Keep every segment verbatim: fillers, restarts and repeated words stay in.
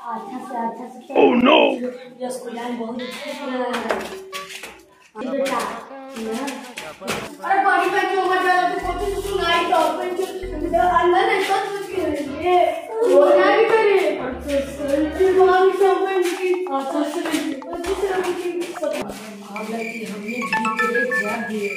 अच्छा से अच्छा से। Oh no. ये स्कूल में बहुत बेटा अरे बॉडी पे क्यों मत डालो तो कोई कुछ नहीं तो अपन जो अल्लाह ने सब कुछ किया है वो नहीं करे अच्छा सही बात समझ की अच्छा सही अच्छी तरह की हमने की हमने जीत ले जा दिए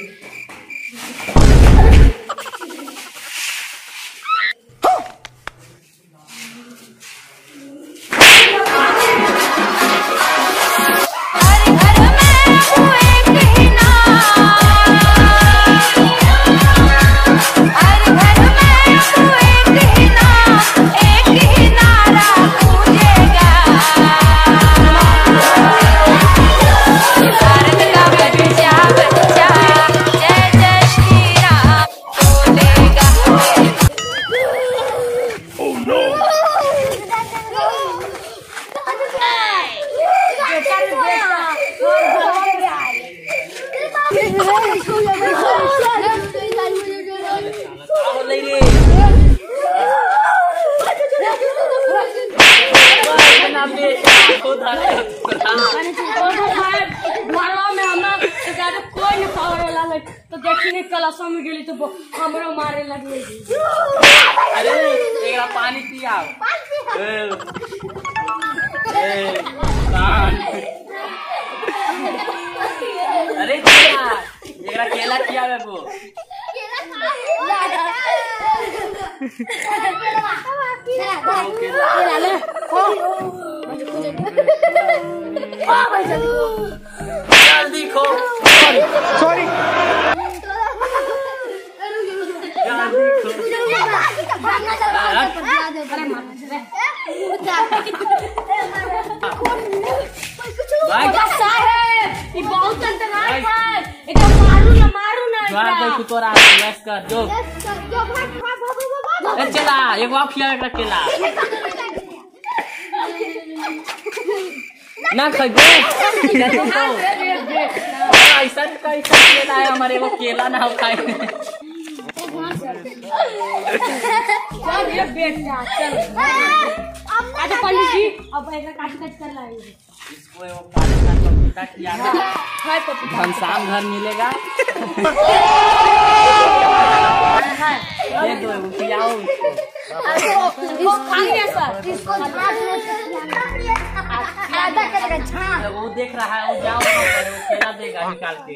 तो देखिए कलासा में गेली तो हमरो मारे लगे। अरे एकरा पानी पिया ए ए अरे पिया एकरा केला पिया बेबो केला ले जल्दी खो सॉरी बहुत अंतराल है एकदम मारू ना मारू ना तू तोरा बस कर जो चला एगो आप खिला एकरा केला ना खइबे ऐसा कैसा केला है हमारे वो केला ना खाए चल ये बैठ जा चल अच्छा पंडित जी अब एक काट काट कर लाएंगे इसको वो काट काट पपीता किया है हाय पपीता घनश्याम घर मिलेगा ये दो खिलाओ इसको इसको खाएंगे सर इसको झाड़ लो ज्यादा करेगा झाड़ वो देख रहा है वो जाओ वो केला देगा निकाल के